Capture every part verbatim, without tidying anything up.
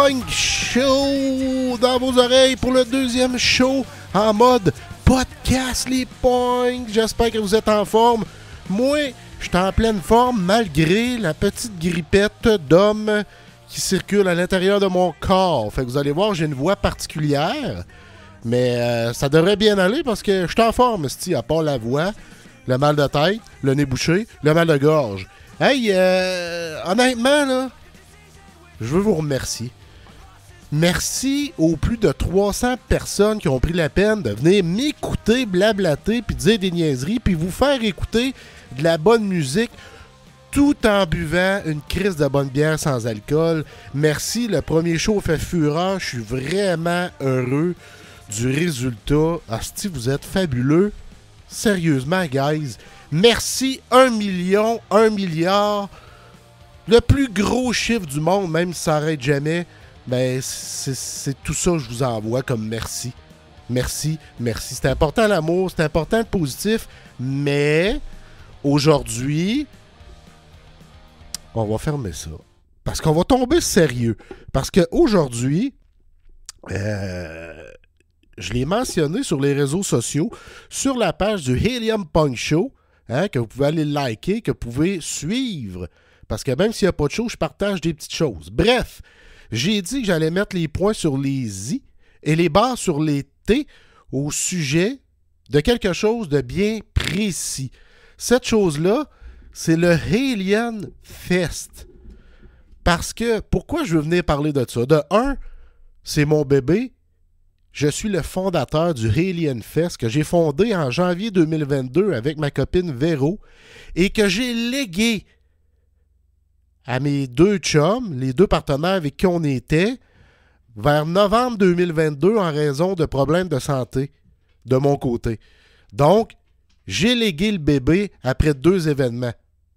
Point Show dans vos oreilles pour le deuxième show en mode podcast Les Points. J'espère que vous êtes en forme. Moi, je suis en pleine forme malgré la petite grippette d'homme qui circule à l'intérieur de mon corps. Fait que vous allez voir, j'ai une voix particulière, mais euh, ça devrait bien aller parce que je suis en forme, c'ti, à part la voix, le mal de tête, le nez bouché, le mal de gorge. Hey, euh, honnêtement, là, je veux vous remercier. Merci aux plus de trois cents personnes qui ont pris la peine de venir m'écouter, blablater, puis dire des niaiseries, puis vous faire écouter de la bonne musique tout en buvant une crise de bonne bière sans alcool. Merci, le premier show fait fureur. Je suis vraiment heureux du résultat. Asti, vous êtes fabuleux. Sérieusement, guys. Merci, un million, un milliard. Le plus gros chiffre du monde, même si ça n'arrête jamais. Ben, c'est, c'est tout ça que je vous envoie comme merci. Merci, merci. C'est important l'amour, c'est important le positif, mais aujourd'hui, on va fermer ça. Parce qu'on va tomber sérieux. Parce qu'aujourd'hui, euh, je l'ai mentionné sur les réseaux sociaux, sur la page du Helium Punk Show, hein, que vous pouvez aller liker, que vous pouvez suivre. Parce que même s'il n'y a pas de show, je partage des petites choses. Bref, j'ai dit que j'allais mettre les points sur les i et les barres sur les t au sujet de quelque chose de bien précis. Cette chose-là, c'est le Alien Fest. Parce que, pourquoi je veux venir parler de ça? De un, c'est mon bébé. Je suis le fondateur du Alien Fest que j'ai fondé en janvier deux mille vingt-deux avec ma copine Véro et que j'ai légué à mes deux chums, les deux partenaires avec qui on était, vers novembre deux mille vingt-deux en raison de problèmes de santé de mon côté. Donc, j'ai légué le bébé après deux événements.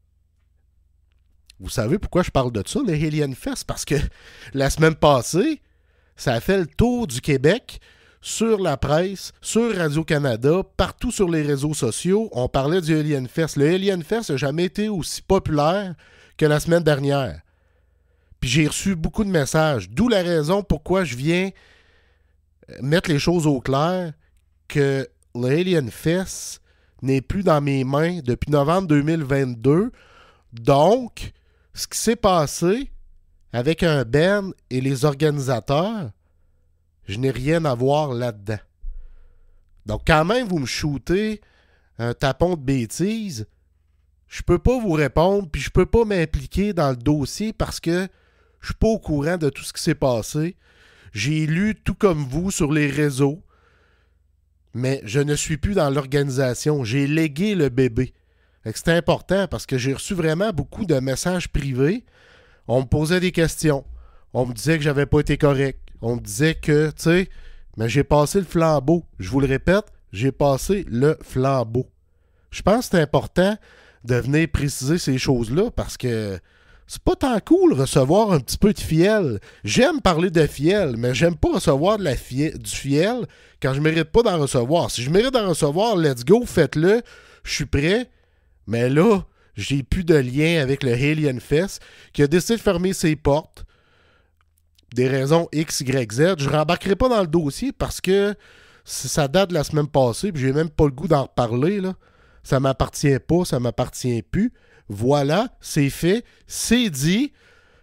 Vous savez pourquoi je parle de ça, le Alien Fest? Parce que la semaine passée, ça a fait le tour du Québec sur la presse, sur Radio-Canada, partout sur les réseaux sociaux. On parlait du Alien Fest. Le Alien Fest n'a jamais été aussi populaire que la semaine dernière. Puis j'ai reçu beaucoup de messages, d'où la raison pourquoi je viens mettre les choses au clair que le Alien Fest n'est plus dans mes mains depuis novembre deux mille vingt-deux. Donc, ce qui s'est passé avec un band et les organisateurs, je n'ai rien à voir là-dedans. Donc, quand même, vous me shootez un tapon de bêtises, je peux pas vous répondre, puis je peux pas m'impliquer dans le dossier parce que je suis pas au courant de tout ce qui s'est passé. J'ai lu tout comme vous sur les réseaux, mais je ne suis plus dans l'organisation. J'ai légué le bébé. C'est important parce que j'ai reçu vraiment beaucoup de messages privés. On me posait des questions. On me disait que j'avais pas été correct. On me disait que, tu sais, mais j'ai passé le flambeau. Je vous le répète, j'ai passé le flambeau. Je pense que c'est important de venir préciser ces choses-là parce que c'est pas tant cool recevoir un petit peu de fiel. J'aime parler de fiel, mais j'aime pas recevoir de la fiel, du fiel quand je mérite pas d'en recevoir. Si je mérite d'en recevoir, let's go, faites-le. Je suis prêt. Mais là, j'ai plus de lien avec le Alien Fest qui a décidé de fermer ses portes. Des raisons X, Y, Z. Je ne rembarquerai pas dans le dossier parce que ça date de la semaine passée puis j'ai même pas le goût d'en reparler, là. Ça m'appartient pas, ça m'appartient plus. Voilà, c'est fait, c'est dit.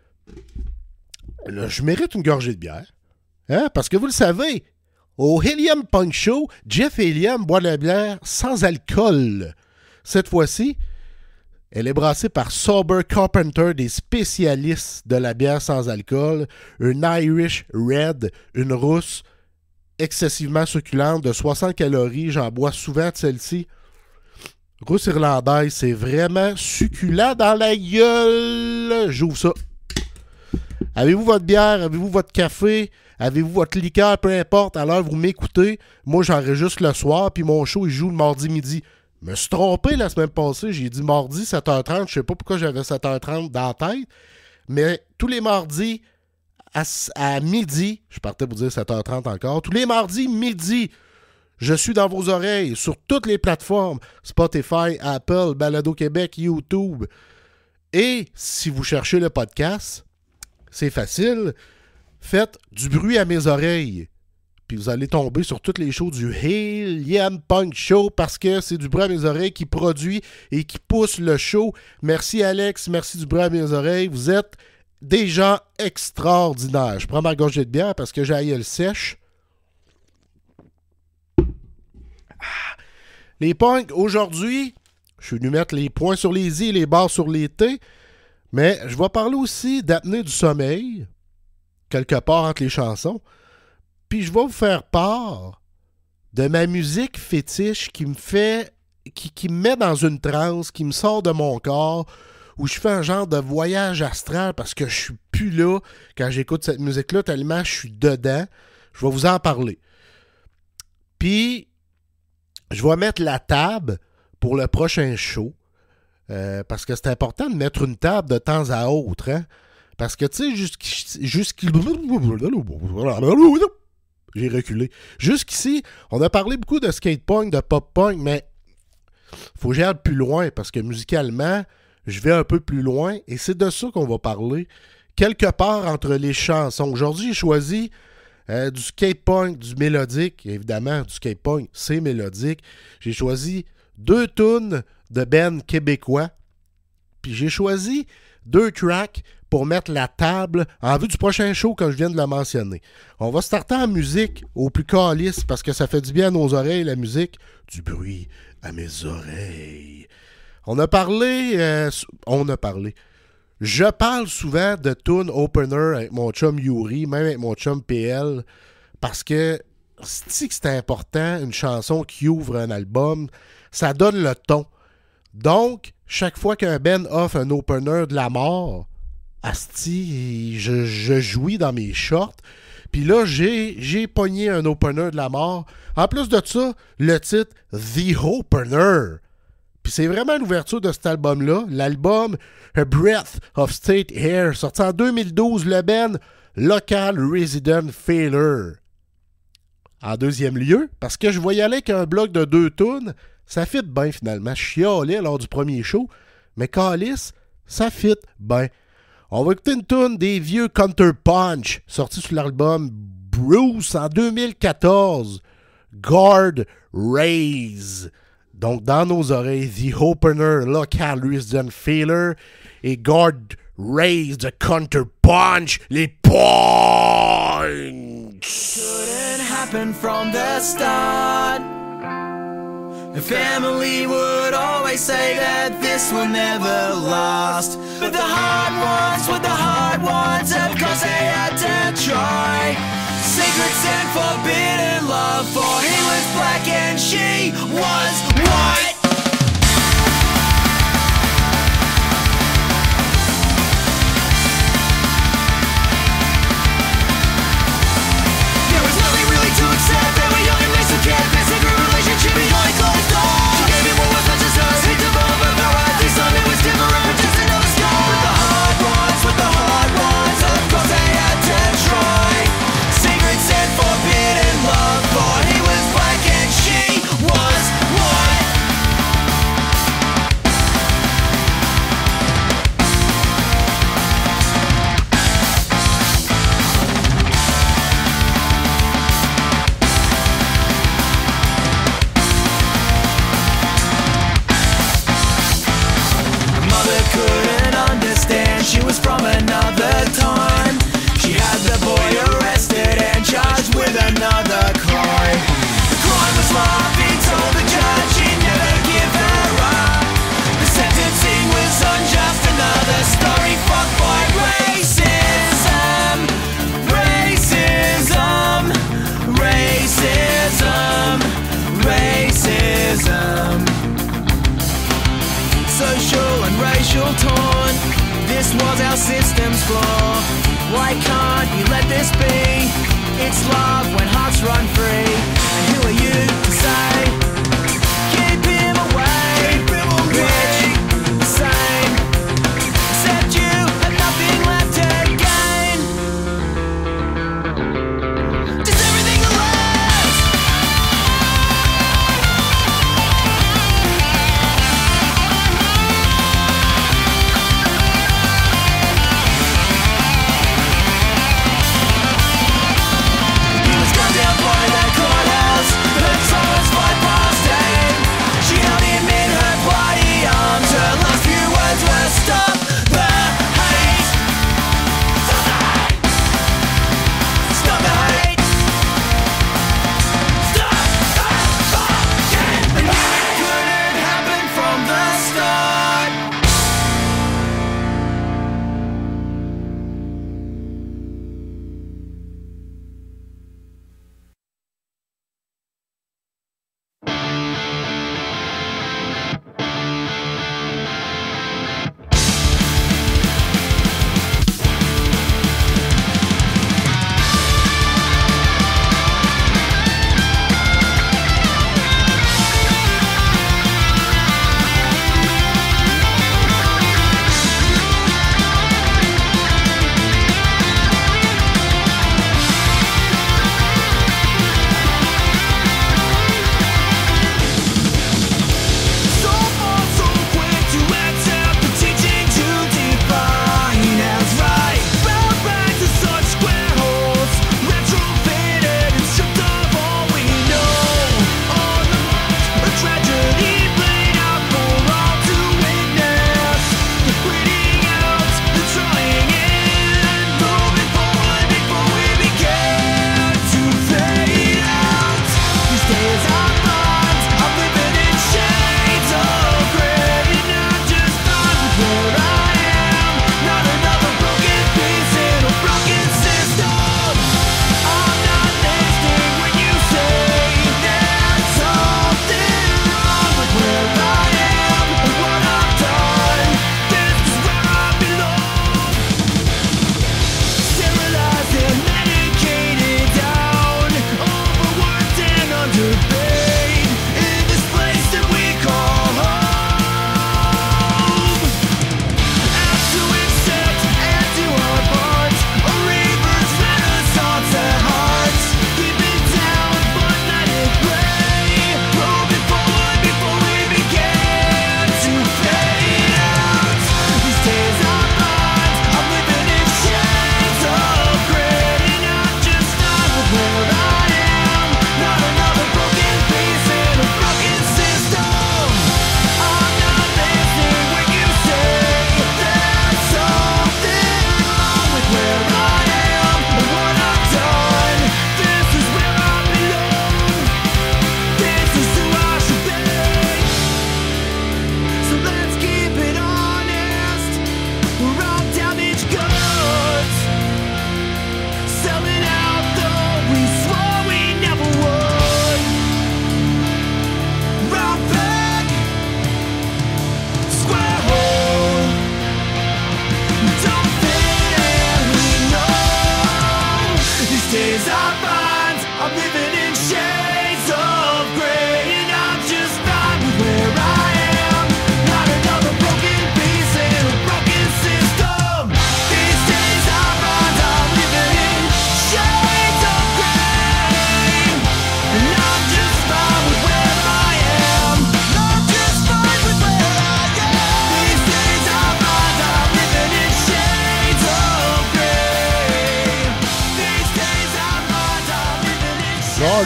Là, je mérite une gorgée de bière. Hein? Parce que vous le savez, au Helium Punk Show, Jeff Helium boit de la bière sans alcool. Cette fois-ci, elle est brassée par Sober Carpenter, des spécialistes de la bière sans alcool. Une Irish Red, une rousse excessivement succulente de soixante calories. J'en bois souvent de celle-ci. Rousse irlandaise, c'est vraiment succulent dans la gueule. J'ouvre ça. Avez-vous votre bière? Avez-vous votre café? Avez-vous votre liqueur? Peu importe. Alors, vous m'écoutez. Moi, j'enregistre le soir, puis mon show, il joue le mardi midi. Je me suis trompé la semaine passée. J'ai dit mardi, sept heures trente. Je sais pas pourquoi j'avais sept heures trente dans la tête. Mais tous les mardis, à, à midi, je partais pour dire sept heures trente encore. Tous les mardis, midi, je suis dans vos oreilles sur toutes les plateformes. Spotify, Apple, Balado Québec, YouTube. Et si vous cherchez le podcast, c'est facile. faites du bruit à mes oreilles. Puis vous allez tomber sur toutes les shows du Helium Punk Show parce que c'est du bruit à mes oreilles qui produit et qui pousse le show. Merci Alex, merci du bruit à mes oreilles. Vous êtes des gens extraordinaires. Je prends ma gorgée de bière parce que j'ai la gueule sèche. Ah. Les punks, aujourd'hui, je suis venu mettre les points sur les i et les barres sur les t, mais je vais parler aussi d'apnée du sommeil, quelque part entre les chansons. Puis je vais vous faire part de ma musique fétiche qui me fait, qui, qui me met dans une transe, qui me sort de mon corps, où je fais un genre de voyage astral parce que je suis plus là quand j'écoute cette musique-là, tellement je suis dedans. Je vais vous en parler. Puis, je vais mettre la table pour le prochain show. Euh, parce que c'est important de mettre une table de temps à autre. Hein? Parce que, tu sais, jusqu'ici... Jusqu'... J'ai reculé. Jusqu'ici, on a parlé beaucoup de skate-punk, de pop-punk, mais faut que j'aille plus loin parce que musicalement, je vais un peu plus loin et c'est de ça qu'on va parler. Quelque part entre les chansons. Aujourd'hui, j'ai choisi euh, du skate-punk, du mélodique. Évidemment, du skate-punk, c'est mélodique. J'ai choisi deux tunes de bands québécois. Puis j'ai choisi deux tracks pour mettre la table en vue du prochain show, comme je viens de le mentionner. On va starter en musique au plus calice, parce que ça fait du bien à nos oreilles, la musique. Du bruit à mes oreilles. On a parlé... Euh, on a parlé. Je parle souvent de tune opener avec mon chum Yuri, même avec mon chum P L, parce que c'est que c'est important, une chanson qui ouvre un album, ça donne le ton. Donc, chaque fois qu'un band offre un opener de la mort, asti, je, je jouis dans mes shorts. Puis là, j'ai, j'ai pogné un opener de la mort. En plus de ça, le titre The Opener. Puis c'est vraiment l'ouverture de cet album-là. L'album A Breath of State Air, sorti en deux mille douze, le band Local Resident Failure. En deuxième lieu, parce que je voyais aller avec un bloc de deux tunes, ça fit bien finalement. Je chialais lors du premier show, mais calice, ça fit bien. On va écouter une tune des vieux Counter Punch, sorti sur l'album Bruce en deux mille quatorze. Guard Raise. Donc, dans nos oreilles, The Opener, Local Resident Failure et Guard Raise, The Counter Punch, les punks. Couldn't happen from the start. The family would always say that this will never last. But the hard ones were the hard ones, of course they had to try. Secrets and forbidden love, for he was black and she was white. There was nothing really to accept, they were young and they still kept their secret relationship behind closed doors. She gave me what was not just hers, hate to love her, but I think something was different, just another scar. With the hard ones, with the hard ones, of course they had to try. Secrets and forbidden love, for he was black and she was white. Mother couldn't understand, she was from another time. She had the boy arrested and charged with another crime. The crime was love, he told the judge he'd never give her up. The sentencing was unjust, another story fucked by racism. Racism, racism, racism. Social and racial torn, this was our system's flaw. Why can't you let this be? It's love when hearts run free. And who are you to say? Keep him away, keep him away. Bitch, the same. Except you have nothing left to gain. Just everything that lasts.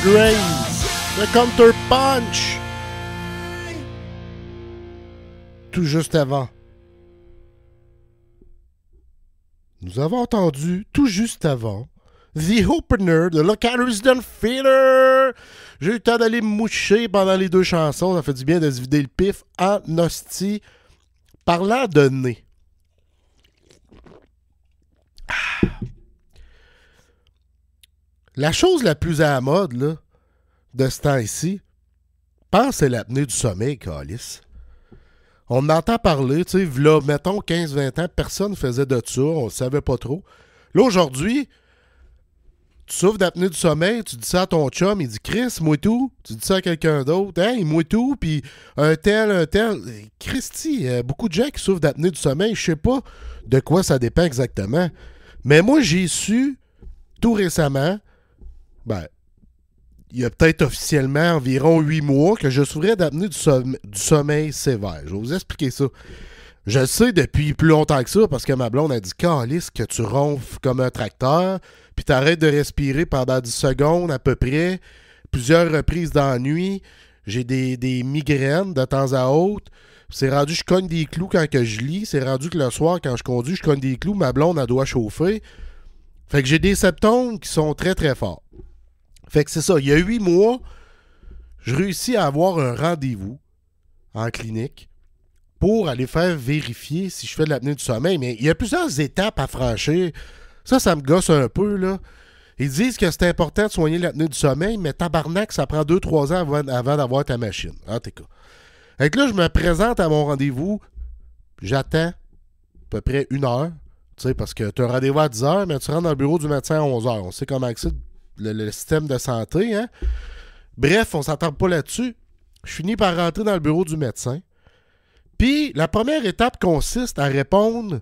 Graves, le Counter Punch. Tout juste avant, nous avons entendu, tout juste avant, The Opener de Local Resident Theater. J'ai eu le temps d'aller me moucher pendant les deux chansons. Ça fait du bien de se vider le pif en hostie. Parlant de nez. Ah. La chose la plus à la mode, là, de ce temps-ci, je pense que c'est l'apnée du sommeil, câlisse. On entend parler, tu sais, là, mettons quinze vingt ans, personne ne faisait de ça, on ne savait pas trop. Là, aujourd'hui, tu souffres d'apnée du sommeil, tu dis ça à ton chum, il dit « Chris, moi tout », tu dis ça à quelqu'un d'autre, « Hey, moi tout », puis un tel, un tel. Christy, il y a beaucoup de gens qui souffrent d'apnée du sommeil, je sais pas de quoi ça dépend exactement. Mais moi, j'ai su, tout récemment, ben, il y a peut-être officiellement environ huit mois que je souffrais d'apnée du, somme- du sommeil sévère. Je vais vous expliquer ça. Je le sais depuis plus longtemps que ça parce que ma blonde a dit « Calice, que tu ronfles comme un tracteur, puis t'arrêtes de respirer pendant dix secondes à peu près, plusieurs reprises dans la nuit, j'ai des, des migraines de temps à autre, c'est rendu je cogne des clous quand que je lis, c'est rendu que le soir quand je conduis, je cogne des clous, ma blonde elle doit chauffer. Fait que j'ai des symptômes qui sont très très forts. Fait que c'est ça, il y a huit mois, je réussis à avoir un rendez-vous en clinique pour aller faire vérifier si je fais de l'apnée du sommeil. Mais il y a plusieurs étapes à franchir. Ça, ça me gosse un peu, là. Ils disent que c'est important de soigner l'apnée du sommeil, mais tabarnak, ça prend deux trois ans avant, avant d'avoir ta machine. En tout cas. Fait que là, je me présente à mon rendez-vous. J'attends à peu près une heure. Tu sais, parce que tu as un rendez-vous à dix heures, mais tu rentres dans le bureau du médecin à onze heures. On sait comment c'est le, le système de santé, hein? Bref, on s'entend pas là-dessus. Je finis par rentrer dans le bureau du médecin. Puis, la première étape consiste à répondre.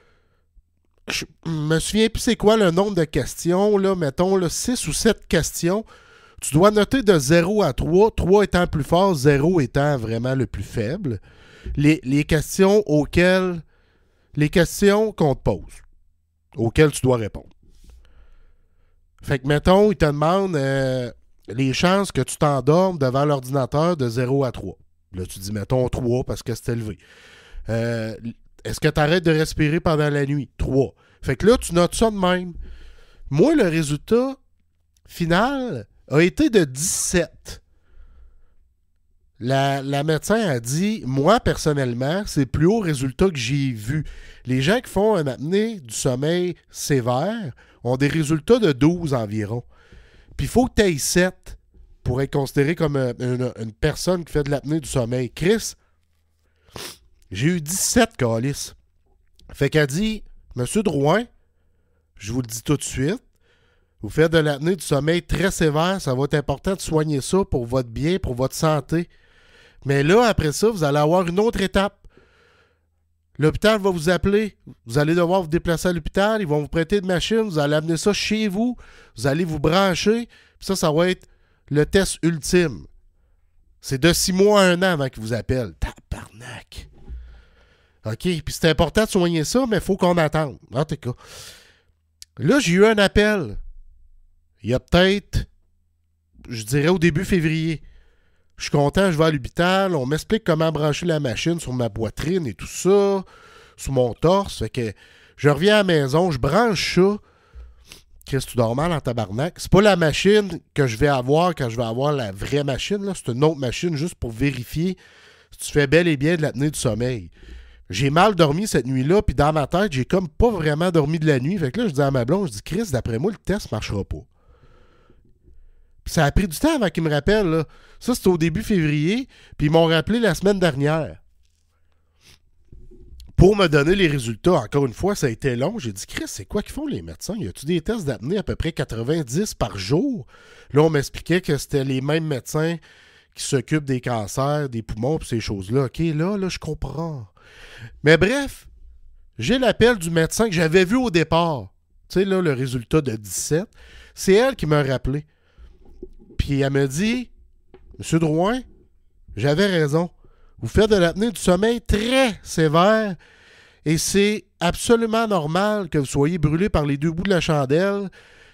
Je me souviens plus c'est quoi le nombre de questions, là, mettons là, six ou sept questions. Tu dois noter de zéro à trois, trois étant le plus fort, zéro étant vraiment le plus faible. Les, les questions auxquelles. Les questions qu'on te pose, auxquelles tu dois répondre. Fait que, mettons, il te demande euh, les chances que tu t'endormes devant l'ordinateur de zéro à trois. Là, tu dis, mettons, trois parce que c'est élevé. Euh, est-ce que tu arrêtes de respirer pendant la nuit? trois. Fait que là, tu notes ça de même. Moi, le résultat final a été de dix-sept. La, la médecin a dit, moi, personnellement, c'est le plus haut résultat que j'ai vu. Les gens qui font un apnée du sommeil sévère ont des résultats de douze environ. Puis il faut que tu aies sept pour être considéré comme une, une, une personne qui fait de l'apnée du sommeil. Chris, j'ai eu dix-sept calices. Fait qu'elle dit, Monsieur Drouin, je vous le dis tout de suite, vous faites de l'apnée du sommeil très sévère, ça va être important de soigner ça pour votre bien, pour votre santé. Mais là, après ça, vous allez avoir une autre étape. L'hôpital va vous appeler. Vous allez devoir vous déplacer à l'hôpital. Ils vont vous prêter une machine. Vous allez amener ça chez vous. Vous allez vous brancher. Puis ça, ça va être le test ultime. C'est de six mois à un an avant qu'ils vous appellent. Tabarnak. OK. Puis c'est important de soigner ça, mais il faut qu'on attende. En tout cas. Là, j'ai eu un appel. Il y a peut-être, je dirais au début février. Je suis content, je vais à l'hôpital, on m'explique comment brancher la machine sur ma poitrine et tout ça, sur mon torse. Fait que je reviens à la maison, je branche ça. Qu'est-ce que tu dors mal en tabarnak? C'est pas la machine que je vais avoir quand je vais avoir la vraie machine, là. C'est une autre machine juste pour vérifier si tu fais bel et bien de l'apnée du sommeil. J'ai mal dormi cette nuit-là, puis dans ma tête, j'ai comme pas vraiment dormi de la nuit. Fait que là, je dis à ma blonde, je dis, Chris, d'après moi, le test marchera pas. Puis ça a pris du temps avant qu'ils me rappellent, là. Ça, c'était au début février, puis ils m'ont rappelé la semaine dernière. Pour me donner les résultats, encore une fois, ça a été long. J'ai dit, Chris, c'est quoi qu'ils font les médecins? Y a-tu des tests d'apnée à peu près quatre-vingt-dix par jour? Là, on m'expliquait que c'était les mêmes médecins qui s'occupent des cancers, des poumons, puis ces choses-là. OK, là, là, je comprends. Mais bref, j'ai l'appel du médecin que j'avais vu au départ. Tu sais, là, le résultat de dix-sept. C'est elle qui m'a rappelé. Puis elle me dit, Monsieur Drouin, j'avais raison. Vous faites de l'apnée du sommeil très sévère et c'est absolument normal que vous soyez brûlé par les deux bouts de la chandelle,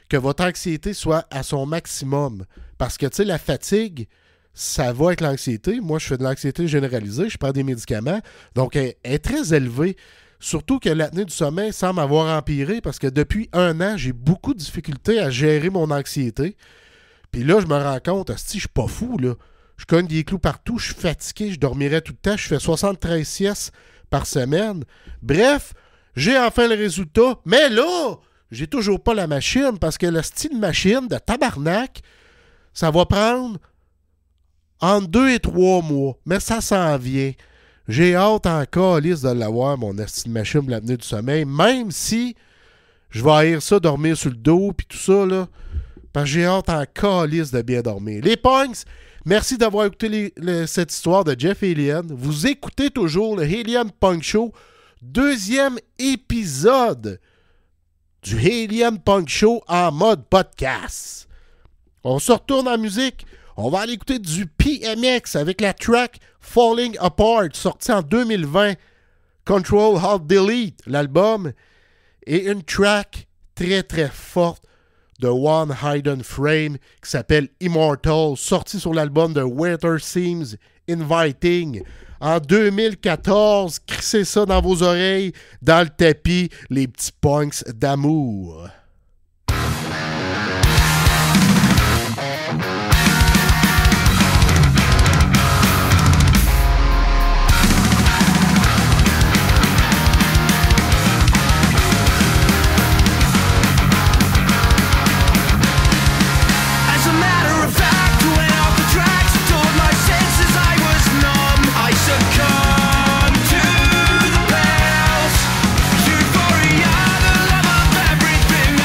que votre anxiété soit à son maximum. Parce que, tu sais, la fatigue, ça va avec l'anxiété. Moi, je fais de l'anxiété généralisée, je prends des médicaments. Donc, elle, elle est très élevée. Surtout que l'apnée du sommeil semble avoir empiré parce que depuis un an, j'ai beaucoup de difficultés à gérer mon anxiété. Puis là, je me rends compte, si je suis pas fou, là. Je cogne des clous partout, je suis fatigué, je dormirais tout le temps, je fais soixante-treize siestes par semaine. Bref, j'ai enfin le résultat. Mais là, j'ai toujours pas la machine parce que le style machine de tabarnak, ça va prendre entre deux et trois mois. Mais ça s'en vient. J'ai hâte encore, Alice, de l'avoir, mon style machine de l'apnée du sommeil, même si je vais haïr ça, dormir sur le dos puis tout ça, là. Parce que j'ai hâte en calice de bien dormir. Les Punks, merci d'avoir écouté les, les, cette histoire de Jeff Alien. Vous écoutez toujours le Alien Punk Show, deuxième épisode du Alien Punk Show en mode podcast. On se retourne en musique. On va aller écouter du P M X avec la track Falling Apart, sortie en deux mille vingt. Control Alt Delete, l'album. Et une track très très forte de One Hidden Frame qui s'appelle Immortal, sorti sur l'album de Winter Seems Inviting en deux mille quatorze. Crissez ça dans vos oreilles, dans le tapis, les petits punks d'amour. Euphoria, the love of everything.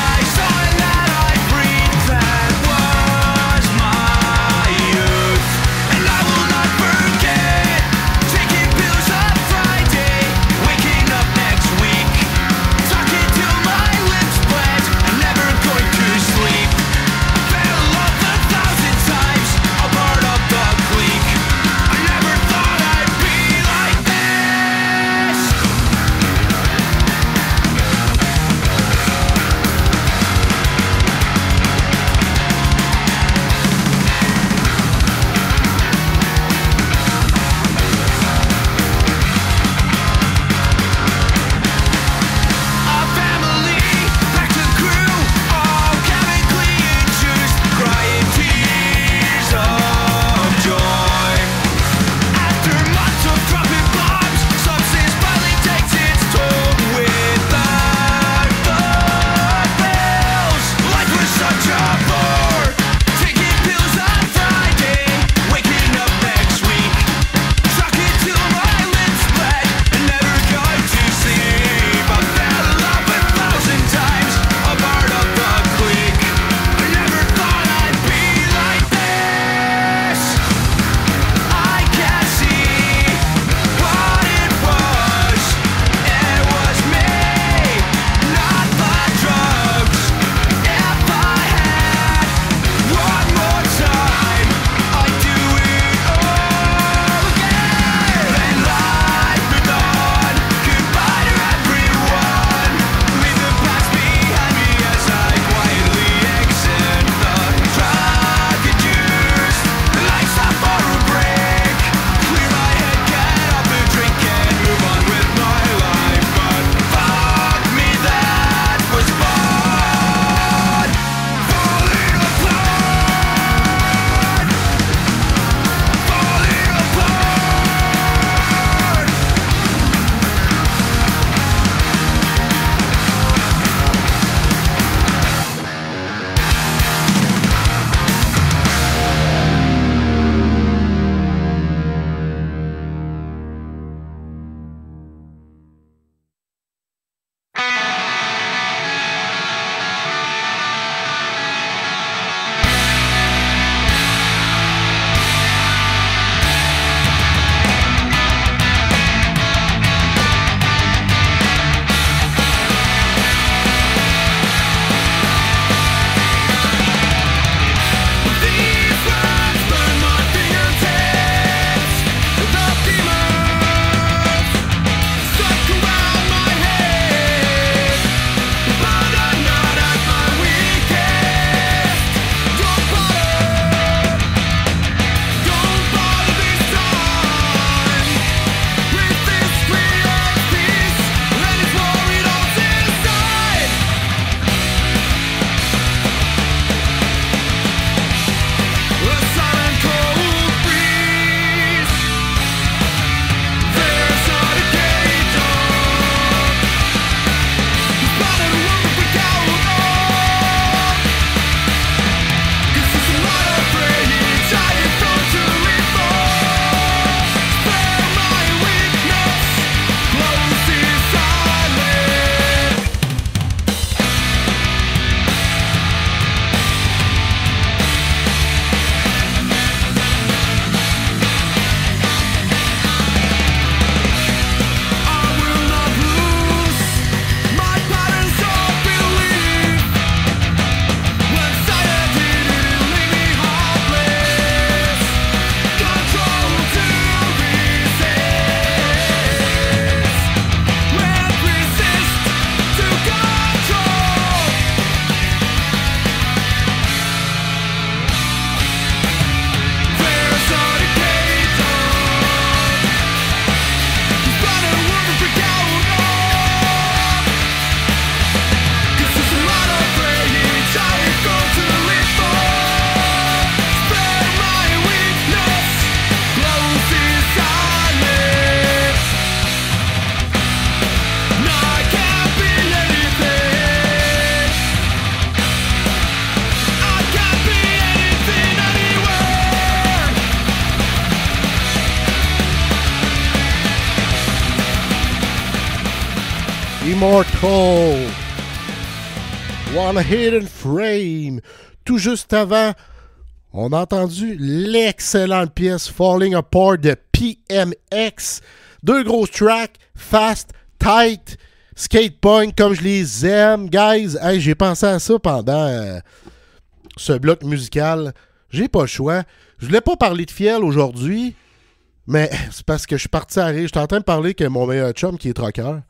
Immortal. One Hidden Frame. Tout juste avant, on a entendu l'excellente pièce Falling Apart de P M X. Deux grosses tracks, fast, tight, skatepunk comme je les aime. Guys, hey, j'ai pensé à ça pendant euh, ce bloc musical. J'ai pas le choix. Je voulais pas parler de fiel aujourd'hui, mais c'est parce que je suis parti à rire. J'étais en train de parler que mon meilleur chum qui est trucker.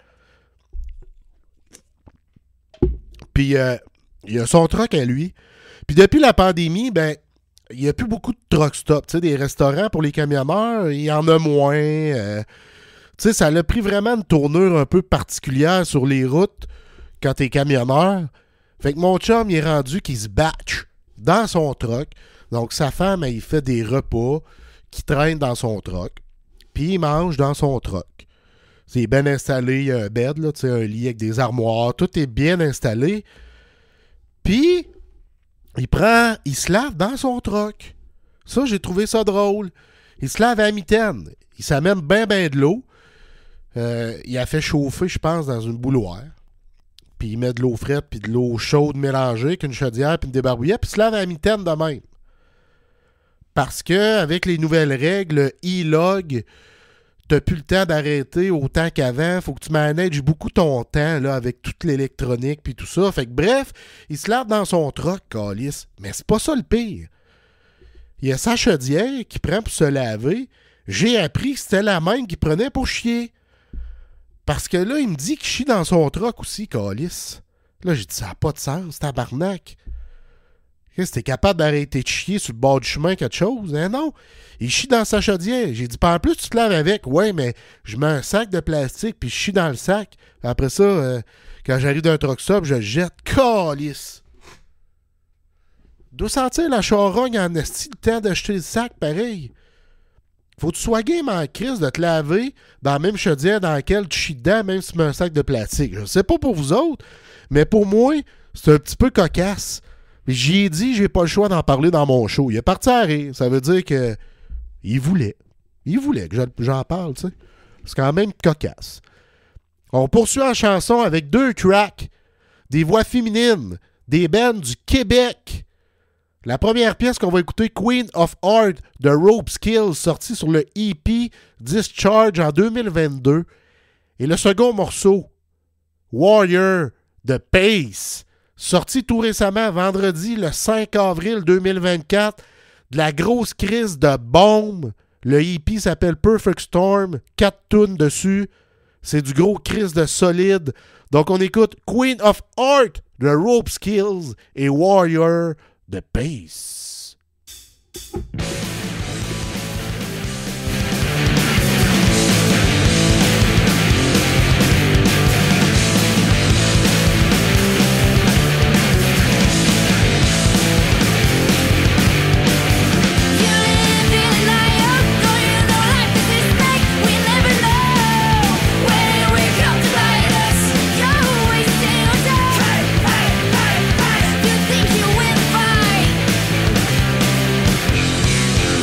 Puis, euh, il a son truck à lui. Puis, depuis la pandémie, ben, il n'y a plus beaucoup de truck stop. Tu sais, des restaurants pour les camionneurs, il y en a moins. Euh, tu sais, ça a pris vraiment une tournure un peu particulière sur les routes quand t'es camionneur. Fait que mon chum, il est rendu qu'il se batch dans son truck. Donc, sa femme, elle, il fait des repas qui traînent dans son truck. Puis, il mange dans son truck. C'est bien installé, il y a un bed, là, un lit avec des armoires, tout est bien installé. Puis, il prend, il se lave dans son truck. Ça, j'ai trouvé ça drôle. Il se lave à la mitaine. Il s'amène bien, bien de l'eau. Euh, il a fait chauffer, je pense, dans une bouilloire. Puis, il met de l'eau frette, puis de l'eau chaude mélangée avec une chaudière, puis une débarbouillette, puis il se lave à la mitaine de même. Parce que, avec les nouvelles règles, e-log, t'as plus le temps d'arrêter autant qu'avant. Faut que tu manages beaucoup ton temps là, avec toute l'électronique puis tout ça. Fait que bref, il se lave dans son truck, câlisse. Mais c'est pas ça le pire. Il y a sa chaudière qui prend pour se laver. J'ai appris que c'était la même qu'il prenait pour chier. Parce que là, il me dit qu'il chie dans son truck aussi, câlisse. Là, j'ai dit, ça n'a pas de sens, tabarnak. Qu'est-ce que t'es capable d'arrêter de chier sur le bord du chemin quelque chose? Hein? Non. Il chie dans sa chaudière. J'ai dit, pas en plus, tu te laves avec. Ouais, mais je mets un sac de plastique puis je chie dans le sac. Après ça, euh, quand j'arrive d'un truck stop, je le jette. Calisse! Doit sentir la charogne en esti le temps d'acheter le sac, pareil. Faut que tu sois game en crise de te laver dans la même chaudière dans laquelle tu chies dedans, même si tu mets un sac de plastique. Je sais pas pour vous autres, mais pour moi, c'est un petit peu cocasse. J'y ai dit, j'ai pas le choix d'en parler dans mon show. Il est parti à rire. Ça veut dire que il voulait. Il voulait que j'en parle, tu sais. C'est quand même cocasse. On poursuit en chanson avec deux tracks, des voix féminines, des bands du Québec. La première pièce qu'on va écouter, Queen of Heart de Rope Skills, sorti sur le E P Discharge en deux mille vingt-deux. Et le second morceau, Warrior de Pace, sorti tout récemment, vendredi, le cinq avril deux mille vingt-quatre, de la grosse crise de bombe. Le E P s'appelle Perfect Storm, quatre tunes dessus. C'est du gros crise de solide. Donc on écoute Queen of Heart de Rope Skills et Warrior de Pace. You think you will fight?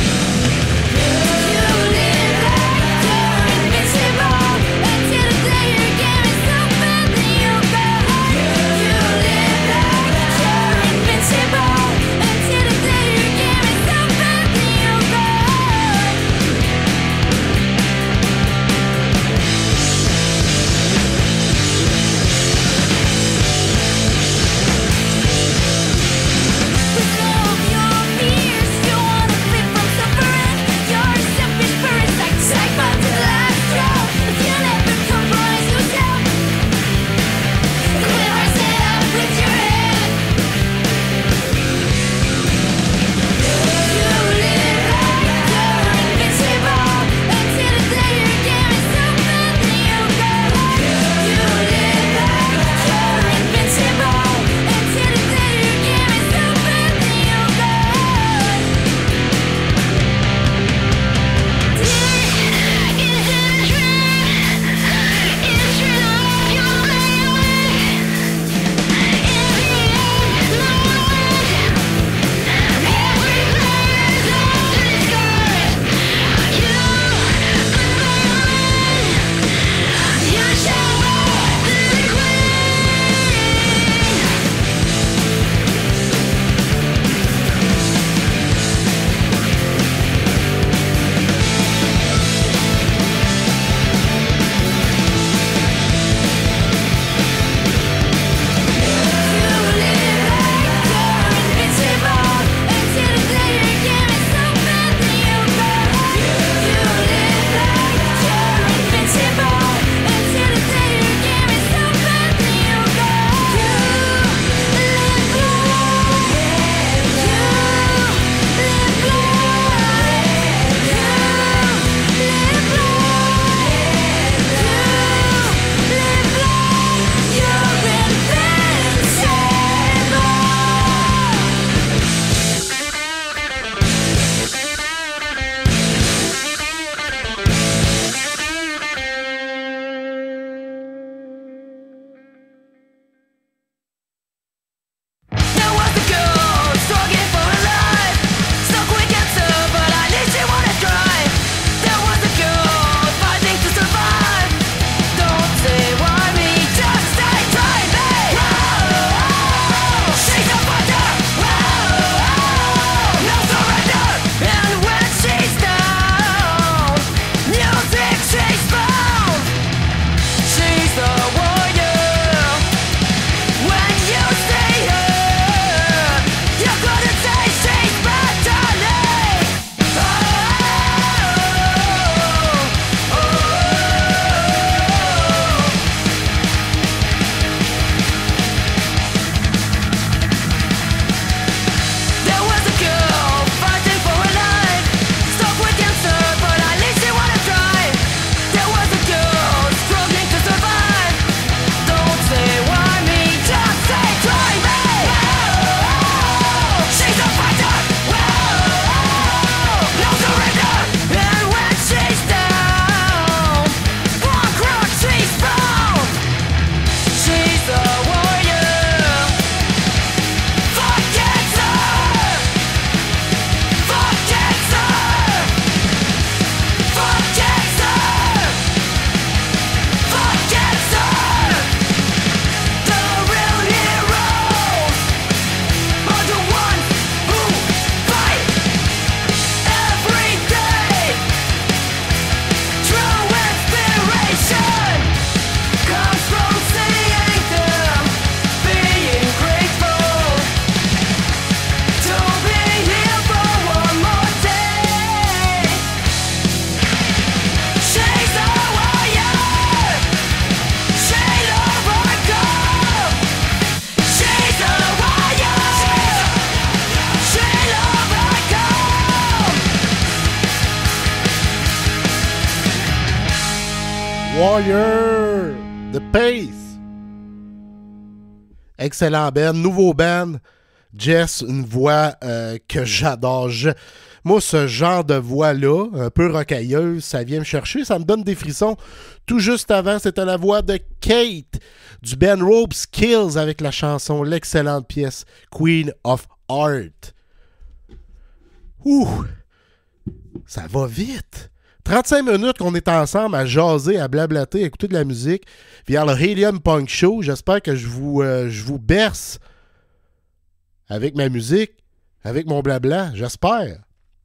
Warrior The Pace. Excellent band, nouveau band. Jess, une voix euh, que j'adore. Je... Moi, ce genre de voix-là, un peu rocailleuse, ça vient me chercher, ça me donne des frissons. Tout juste avant, c'était la voix de Kate du band Rope Skills avec la chanson, l'excellente pièce Queen of Heart. Ouh, ça va vite. trente-cinq minutes qu'on est ensemble à jaser, à blablater, à écouter de la musique via le Helium Punk Show. J'espère que je vous, euh, je vous berce avec ma musique, avec mon blabla. J'espère.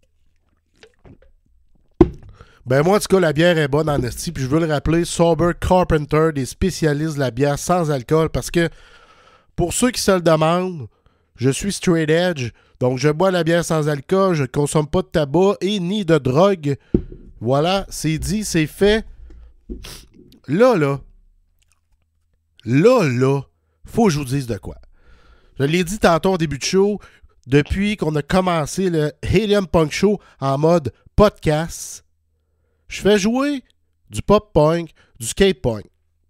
Ben moi, en tout cas, la bière est bonne en esti. Puis je veux le rappeler, Sober Carpenter, des spécialistes de la bière sans alcool. Parce que, pour ceux qui se le demandent, je suis straight edge. Donc, je bois la bière sans alcool, je ne consomme pas de tabac et ni de drogue. Voilà, c'est dit, c'est fait. Là, là, là, là, faut que je vous dise de quoi. Je l'ai dit tantôt au début de show, depuis qu'on a commencé le Helium Punk Show en mode podcast, je fais jouer du pop-punk, du skate-punk.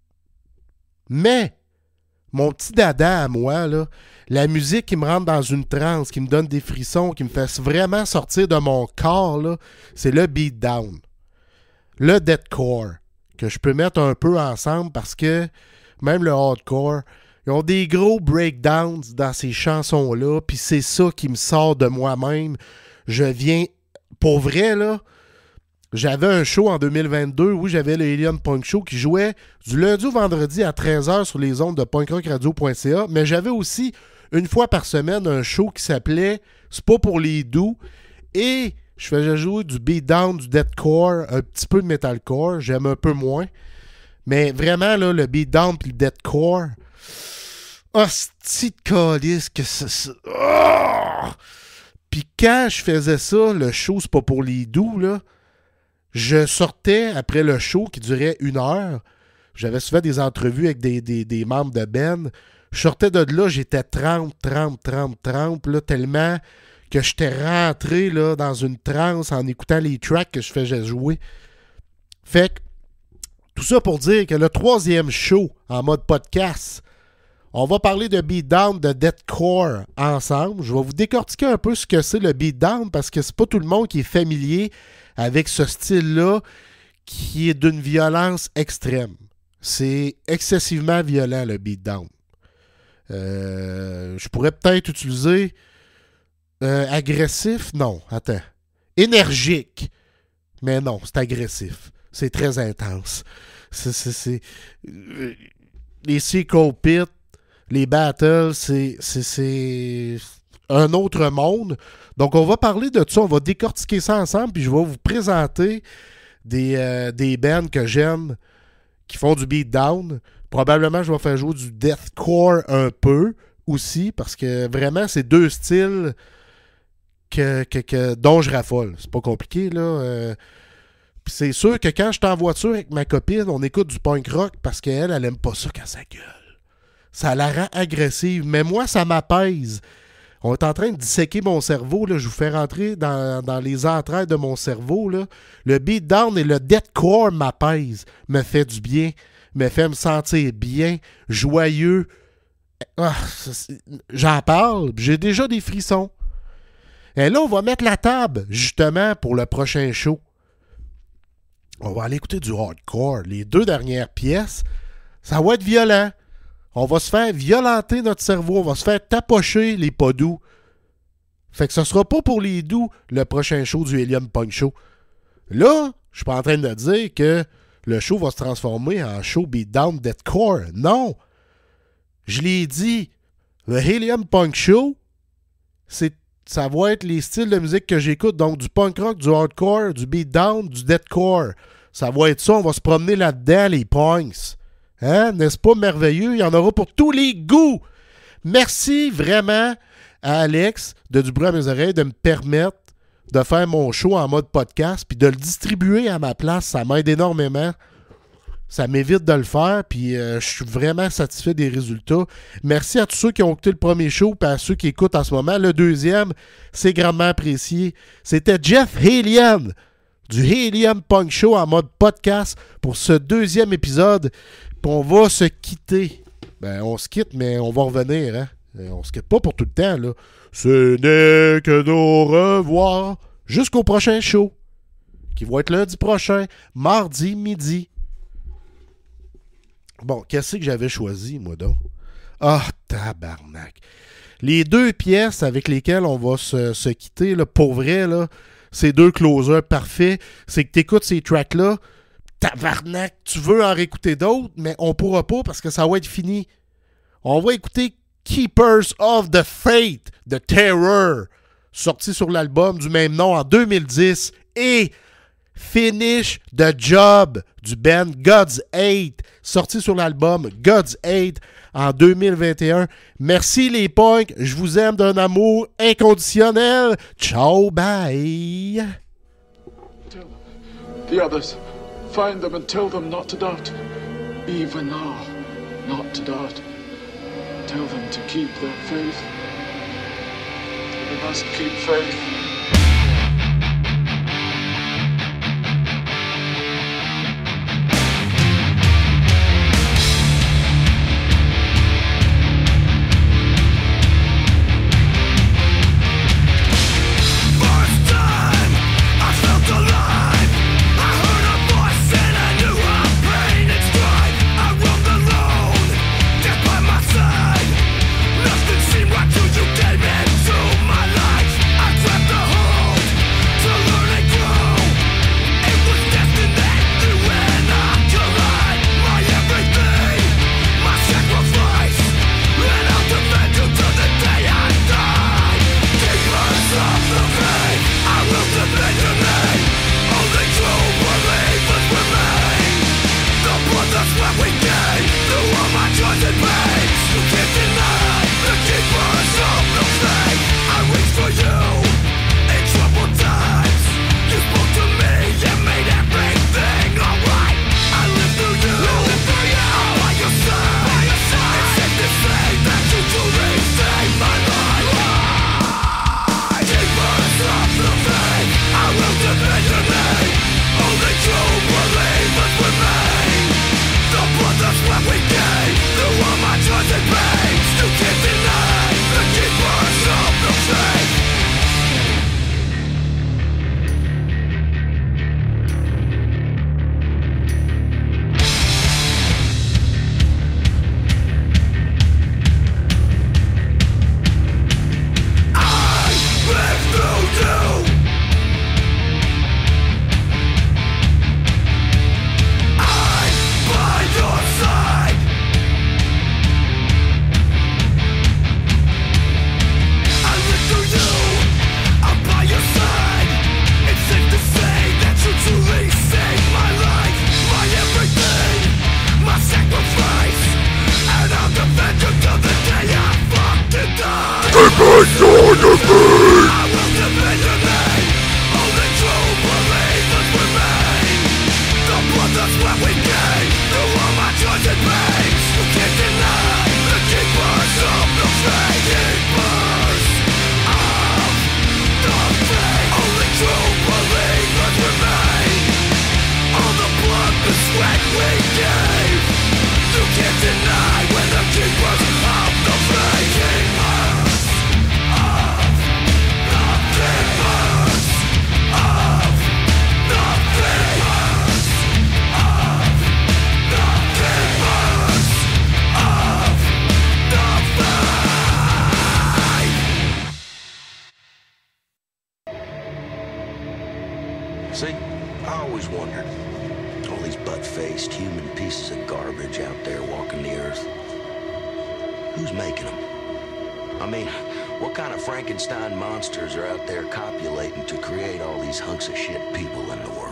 Mais, mon petit dada à moi, là, la musique qui me rentre dans une transe, qui me donne des frissons, qui me fait vraiment sortir de mon corps, là, c'est le beatdown. Le deathcore, que je peux mettre un peu ensemble parce que même le hardcore, ils ont des gros breakdowns dans ces chansons-là, puis c'est ça qui me sort de moi-même. Je viens, pour vrai, là, j'avais un show en deux mille vingt-deux où j'avais le Helium Punk Show qui jouait du lundi au vendredi à treize heures sur les ondes de punk rock radio point c a, mais j'avais aussi une fois par semaine un show qui s'appelait C'est pas pour les doux, et je faisais jouer du beatdown, du deathcore, un petit peu de metalcore, j'aime un peu moins, mais vraiment là, le beatdown puis le deathcore, hostie de calice que c'est ça. Oh! Puis quand je faisais ça, le show C'est pas pour les doux, là, je sortais après le show qui durait une heure. J'avais souvent des entrevues avec des, des, des membres de Ben. Je sortais de là, j'étais trente, trente, trente, trente, là, tellement que j'étais rentré là, dans une transe en écoutant les tracks que je faisais jouer. Fait que, tout ça pour dire que le troisième show en mode podcast, on va parler de beatdown, de deathcore ensemble. Je vais vous décortiquer un peu ce que c'est le beatdown parce que c'est pas tout le monde qui est familier avec ce style-là qui est d'une violence extrême. C'est excessivement violent, le beatdown. Euh, je pourrais peut-être utiliser euh, agressif. Non, attends. Énergique. Mais non, c'est agressif. C'est très intense. C'est, c'est, c'est... Les sequel pits, les battles, c'est, c'est, c'est un autre monde. Donc, on va parler de ça, on va décortiquer ça ensemble, puis je vais vous présenter des, euh, des bands que j'aime qui font du beatdown. Probablement, je vais faire jouer du deathcore un peu aussi, parce que vraiment, c'est deux styles que, que, que, dont je raffole. C'est pas compliqué, là. Euh, puis c'est sûr que quand je suis en voiture avec ma copine, on écoute du punk rock parce qu'elle, elle aime pas ça quand ça gueule. Ça la rend agressive, mais moi, ça m'apaise. On est en train de disséquer mon cerveau. Là. Je vous fais rentrer dans, dans les entrailles de mon cerveau. Là. Le beatdown et le deathcore m'apaisent, me fait du bien, me fait me sentir bien, joyeux. Ah, j'en parle, j'ai déjà des frissons. Et là, on va mettre la table, justement, pour le prochain show. On va aller écouter du hardcore. Les deux dernières pièces, ça va être violent. On va se faire violenter notre cerveau. On va se faire tapocher les pas doux. Fait que ce sera pas pour les doux le prochain show du Helium Punk Show. Là, je suis pas en train de dire que le show va se transformer en show beatdown deathcore. Non! Je l'ai dit. Le Helium Punk Show, c'est, ça va être les styles de musique que j'écoute. Donc du punk rock, du hardcore, du beatdown, du deathcore. Ça va être ça. On va se promener là-dedans, les punks. Hein? N'est-ce pas merveilleux? Il y en aura pour tous les goûts. Merci vraiment à Alex de Du bruit à mes oreilles de me permettre de faire mon show en mode podcast puis de le distribuer à ma place. Ça m'aide énormément. Ça m'évite de le faire puis euh, je suis vraiment satisfait des résultats. Merci à tous ceux qui ont écouté le premier show et à ceux qui écoutent en ce moment. Le deuxième, c'est grandement apprécié. C'était Jeff Helian du Helium Punk Show en mode podcast pour ce deuxième épisode. Puis on va se quitter. Ben, on se quitte, mais on va revenir, hein. On se quitte pas pour tout le temps, là. Ce n'est que nos revoirs jusqu'au prochain show, qui va être lundi prochain, mardi midi. Bon, qu'est-ce que j'avais choisi, moi, donc? Ah, tabarnak. Les deux pièces avec lesquelles on va se, se quitter, là, pour vrai, là, ces deux closers parfaits, c'est que tu écoutes ces tracks-là, tabarnak, tu veux en réécouter d'autres, mais on pourra pas parce que ça va être fini. On va écouter Keepers of the Fate de Terror, sorti sur l'album du même nom en deux mille dix, et Finish the Job du band God's Hate, sorti sur l'album God's Hate en deux mille vingt et un. Merci les punks, je vous aime d'un amour inconditionnel. Ciao, bye. The others, find them and tell them not to doubt. Even now, not to doubt. Tell them to keep their faith. We must keep faith. See, I always wondered. All these butt-faced human pieces of garbage out there walking the earth. Who's making them? I mean, what kind of Frankenstein monsters are out there copulating to create all these hunks of shit people in the world?